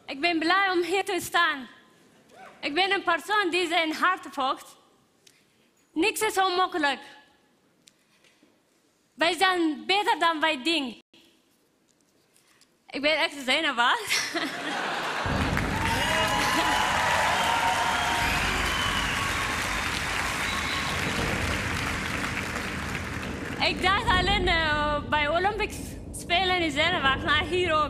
Ik ben blij om hier te staan. Ik ben een persoon die zijn hart volgt. Niks is onmogelijk. Wij zijn beter dan wij denken. Ik ben echt zenuwachtig. Ik dacht alleen bij Olympics spelen in zenuwachtig, maar hier ook.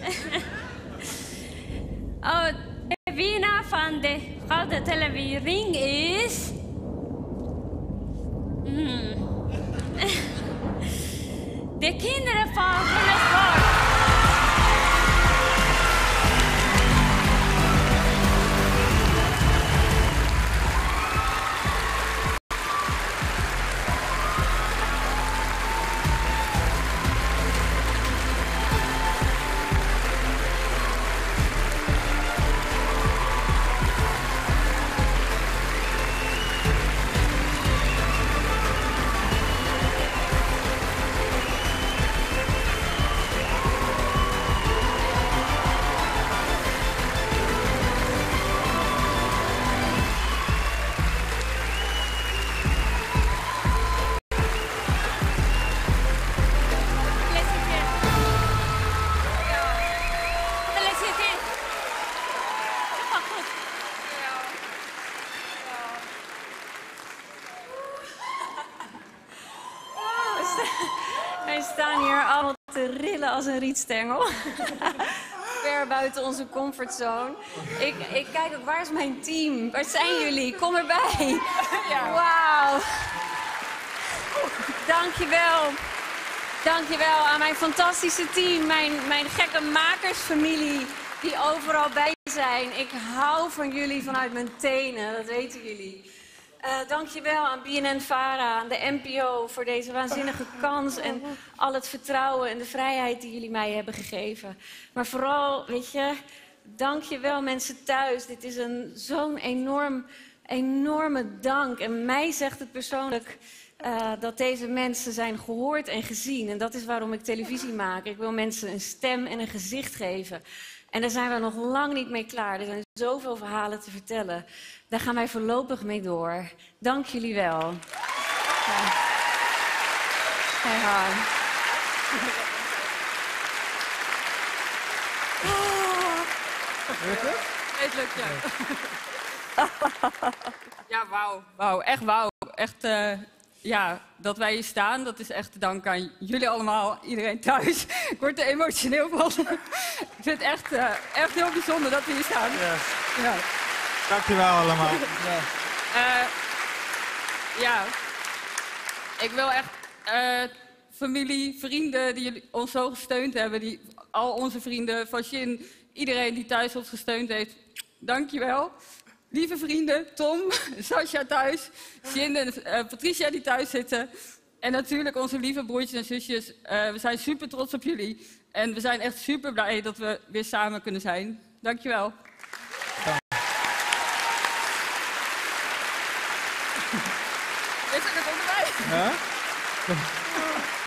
De winnaar van de gouden televisiering is... De kinderen van Sport. Wij staan hier allemaal te rillen als een rietstengel. Ver buiten onze comfortzone. Ik kijk ook, waar is mijn team? Waar zijn jullie? Kom erbij. Ja. Wauw. Dankjewel. Dankjewel aan mijn fantastische team. Mijn gekke makersfamilie die overal bij zijn. Ik hou van jullie vanuit mijn tenen, dat weten jullie. Dankjewel aan BNN-Vara, aan de NPO voor deze waanzinnige kans en al het vertrouwen en de vrijheid die jullie mij hebben gegeven. Maar vooral, weet je, dankjewel mensen thuis. Dit is zo'n enorme dank. En mij zegt het persoonlijk dat deze mensen zijn gehoord en gezien. En dat is waarom ik televisie maak. Ik wil mensen een stem en een gezicht geven. En daar zijn we nog lang niet mee klaar. Er zijn zoveel verhalen te vertellen. Daar gaan wij voorlopig mee door. Dank jullie wel. Ja. Hey, Han. Lukt het? Het lukt, ja. Ja, wauw. Echt wauw. Echt, ja, dat wij hier staan, dat is echt te danken aan jullie allemaal, iedereen thuis. Ik word er emotioneel van. Ik vind het echt heel bijzonder dat we hier staan. Ja. Ja. Dankjewel allemaal. Ja. Ja, ik wil echt familie, vrienden die jullie ons zo gesteund hebben, al onze vrienden van Shin, iedereen die thuis ons gesteund heeft, dankjewel. Lieve vrienden, Tom, Sascha thuis, Shin en Patricia die thuis zitten. En natuurlijk onze lieve broertjes en zusjes. We zijn super trots op jullie. En we zijn echt super blij dat we weer samen kunnen zijn. Dankjewel. Dit zit er ook bij. Ja?